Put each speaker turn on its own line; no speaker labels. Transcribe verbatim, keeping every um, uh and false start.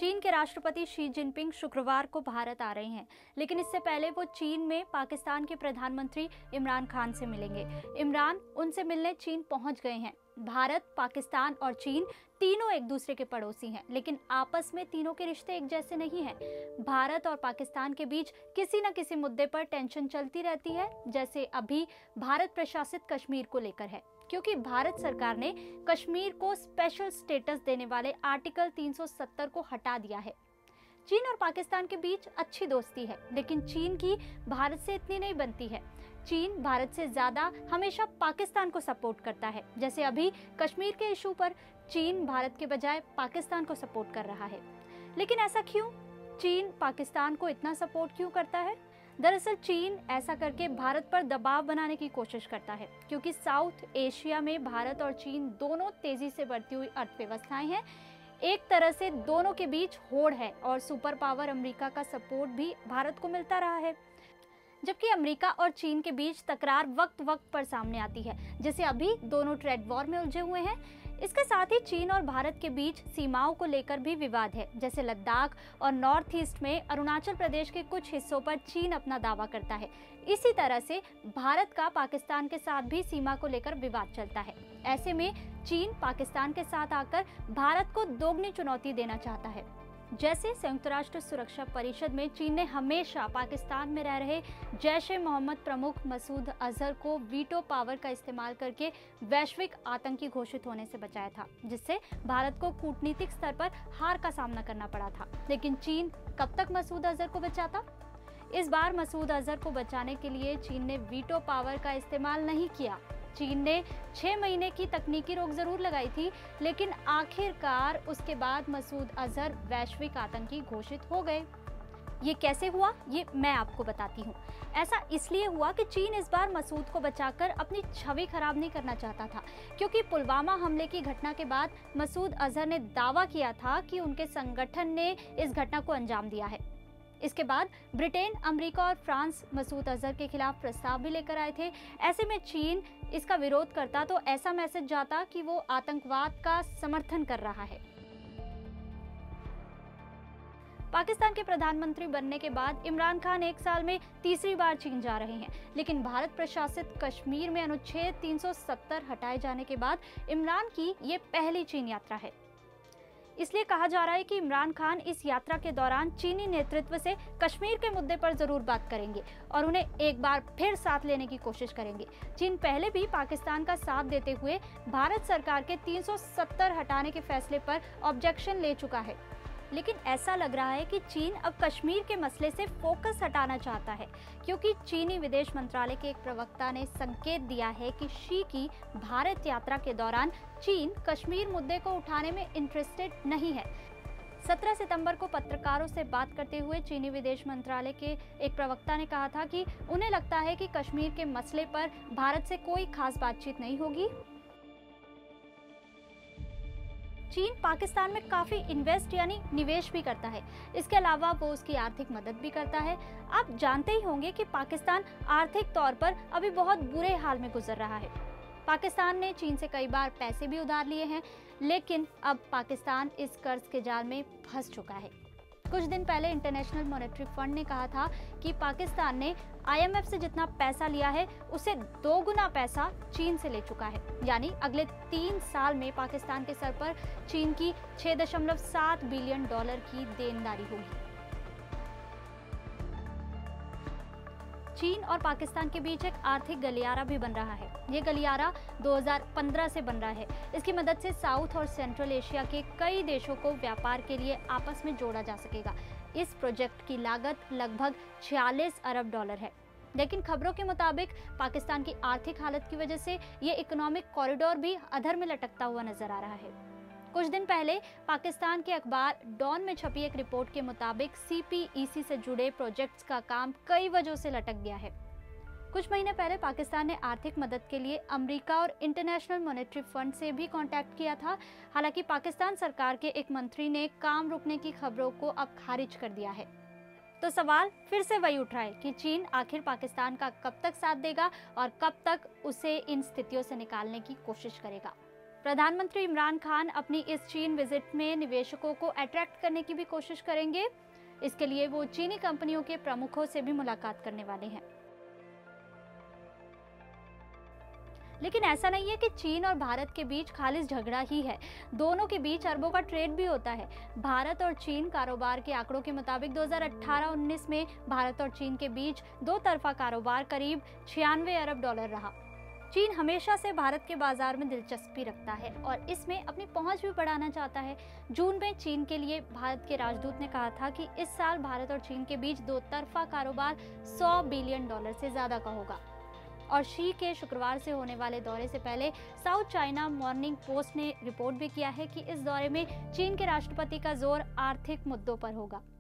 चीन के राष्ट्रपति शी जिनपिंग शुक्रवार को भारत आ रहे हैं, लेकिन इससे पहले वो चीन में पाकिस्तान के प्रधानमंत्री इमरान खान से मिलेंगे। इमरान उनसे मिलने चीन पहुंच गए हैं। भारत, पाकिस्तान और चीन तीनों एक दूसरे के पड़ोसी हैं, लेकिन आपस में तीनों के रिश्ते एक जैसे नहीं हैं। भारत और पाकिस्तान के बीच किसी न किसी मुद्दे पर टेंशन चलती रहती है, जैसे अभी भारत प्रशासित कश्मीर को लेकर है, क्योंकि भारत सरकार ने कश्मीर को स्पेशल स्टेटस देने वाले आर्टिकल तीन सौ सत्तर को हटा दिया है। चीन और पाकिस्तान के बीच अच्छी दोस्ती है, लेकिन चीन की भारत से इतनी नहीं बनती है। चीन भारत से ज्यादा हमेशा पाकिस्तान को सपोर्ट करता है, जैसे अभी कश्मीर के इशू पर चीन भारत के बजाय पाकिस्तान को सपोर्ट कर रहा है। लेकिन ऐसा क्यों? चीन पाकिस्तान को इतना सपोर्ट क्यों करता है? दरअसल चीन ऐसा करके भारत पर दबाव बनाने की कोशिश करता है, क्योंकि साउथ एशिया में भारत और चीन दोनों तेजी से बढ़ती हुई अर्थव्यवस्थाएं हैं। एक तरह से दोनों के बीच होड़ है और सुपर पावर अमेरिका का सपोर्ट भी भारत को मिलता रहा है। जबकि अमेरिका और चीन के बीच तकरार वक्त वक्त पर सामने आती है, जैसे अभी दोनों ट्रेड वॉर में उलझे हुए हैं। इसके साथ ही चीन और भारत के बीच सीमाओं को लेकर भी विवाद है, जैसे लद्दाख और नॉर्थ ईस्ट में अरुणाचल प्रदेश के कुछ हिस्सों पर चीन अपना दावा करता है। इसी तरह से भारत का पाकिस्तान के साथ भी सीमा को लेकर विवाद चलता है। ऐसे में चीन पाकिस्तान के साथ आकर भारत को दोगुनी चुनौती देना चाहता है। जैसे संयुक्त राष्ट्र सुरक्षा परिषद में चीन ने हमेशा पाकिस्तान में रह रहे जैश ए मोहम्मद प्रमुख मसूद अजहर को वीटो पावर का इस्तेमाल करके वैश्विक आतंकी घोषित होने से बचाया था, जिससे भारत को कूटनीतिक स्तर पर हार का सामना करना पड़ा था। लेकिन चीन कब तक मसूद अजहर को बचाता? इस बार मसूद अजहर को बचाने के लिए चीन ने वीटो पावर का इस्तेमाल नहीं किया। चीन ने छह महीने की तकनीकी रोक जरूर लगाई थी, लेकिन आखिरकार उसके बाद मसूद अजहर वैश्विक आतंकी घोषित हो गए। ये कैसे हुआ, ये मैं आपको बताती हूँ। ऐसा इसलिए हुआ कि चीन इस बार मसूद को बचाकर अपनी छवि खराब नहीं करना चाहता था, क्योंकि पुलवामा हमले की घटना के बाद मसूद अजहर ने दावा किया था कि उनके संगठन ने इस घटना को अंजाम दिया है। इसके बाद ब्रिटेन, अमेरिका और फ्रांस मसूद अजहर के खिलाफ प्रस्ताव भी लेकर आए थे। ऐसे में चीन इसका विरोध करता तो ऐसा मैसेज जाता कि वो आतंकवाद का समर्थन कर रहा है। पाकिस्तान के प्रधानमंत्री बनने के बाद इमरान खान एक साल में तीसरी बार चीन जा रहे हैं, लेकिन भारत प्रशासित कश्मीर में अनुच्छेद तीन सौ सत्तर हटाए जाने के बाद इमरान की ये पहली चीन यात्रा है। इसलिए कहा जा रहा है कि इमरान खान इस यात्रा के दौरान चीनी नेतृत्व से कश्मीर के मुद्दे पर जरूर बात करेंगे और उन्हें एक बार फिर साथ लेने की कोशिश करेंगे। चीन पहले भी पाकिस्तान का साथ देते हुए भारत सरकार के तीन सौ सत्तर हटाने के फैसले पर ऑब्जेक्शन ले चुका है, लेकिन ऐसा लग रहा है कि चीन अब कश्मीर के मसले से फोकस हटाना चाहता है, क्योंकि चीनी विदेश मंत्रालय के एक प्रवक्ता ने संकेत दिया है कि शी की भारत यात्रा के दौरान चीन कश्मीर मुद्दे को उठाने में इंटरेस्टेड नहीं है। सत्रह सितंबर को पत्रकारों से बात करते हुए चीनी विदेश मंत्रालय के एक प्रवक्ता ने कहा था कि उन्हें लगता है कि कश्मीर के मसले पर भारत से कोई खास बातचीत नहीं होगी। चीन पाकिस्तान में काफी इन्वेस्ट यानी निवेश भी करता है। इसके अलावा वो उसकी आर्थिक मदद भी करता है। आप जानते ही होंगे कि पाकिस्तान आर्थिक तौर पर अभी बहुत बुरे हाल में गुजर रहा है। पाकिस्तान ने चीन से कई बार पैसे भी उधार लिए हैं, लेकिन अब पाकिस्तान इस कर्ज के जाल में फंस चुका है। कुछ दिन पहले इंटरनेशनल मॉनेटरी फंड ने कहा था कि पाकिस्तान ने आई एम एफ से जितना पैसा लिया है उससे दो गुना पैसा चीन से ले चुका है, यानी अगले तीन साल में पाकिस्तान के सर पर चीन की छह दशमलव सात बिलियन डॉलर की देनदारी होगी। चीन और पाकिस्तान के बीच एक आर्थिक गलियारा भी बन रहा है। ये गलियारा दो हज़ार पंद्रह से बन रहा है। इसकी मदद से साउथ और सेंट्रल एशिया के कई देशों को व्यापार के लिए आपस में जोड़ा जा सकेगा। इस प्रोजेक्ट की लागत लगभग छियालीस अरब डॉलर है, लेकिन खबरों के मुताबिक पाकिस्तान की आर्थिक हालत की वजह से ये इकोनॉमिक कॉरिडोर भी अधर में लटकता हुआ नजर आ रहा है। कुछ दिन पहले पाकिस्तान के अखबार डॉन में छपी एक रिपोर्ट के मुताबिक सी पी ई सी से जुड़े प्रोजेक्ट्स का काम कई वजहों से लटक गया है। कुछ महीने पहले पाकिस्तान ने आर्थिक मदद के लिए अमेरिका और इंटरनेशनल मॉनेटरी फंड से भी कांटेक्ट किया था। हालांकि पाकिस्तान सरकार के एक मंत्री ने काम रुकने की खबरों को अब खारिज कर दिया है। तो सवाल फिर से वही उठ रहा है कि चीन आखिर पाकिस्तान का कब तक साथ देगा और कब तक उसे इन स्थितियों से निकालने की कोशिश करेगा। प्रधानमंत्री इमरान खान अपनी इस चीन विजिट में निवेशकों को अट्रैक्ट करने की भी कोशिश करेंगे। इसके लिए वो चीनी कंपनियों के प्रमुखों से भी मुलाकात करने वाले हैं। लेकिन ऐसा नहीं है कि चीन और भारत के बीच खालिस झगड़ा ही है, दोनों के बीच अरबों का ट्रेड भी होता है। भारत और चीन कारोबार के आंकड़ों के मुताबिक दो हज़ार अठारह उन्नीस में भारत और चीन के बीच दो तरफा कारोबार करीब छियानवे अरब डॉलर रहा। चीन हमेशा से भारत के बाजार में दिलचस्पी रखता है और इसमें अपनी पहुंच भी बढ़ाना चाहता है। जून में चीन के लिए भारत के राजदूत ने कहा था कि इस साल भारत और चीन के बीच दो तरफा कारोबार सौ बिलियन डॉलर से ज्यादा का होगा। और शी के शुक्रवार से होने वाले दौरे से पहले साउथ चाइना मॉर्निंग पोस्ट ने रिपोर्ट भी किया है कि इस दौरे में चीन के राष्ट्रपति का जोर आर्थिक मुद्दों पर होगा।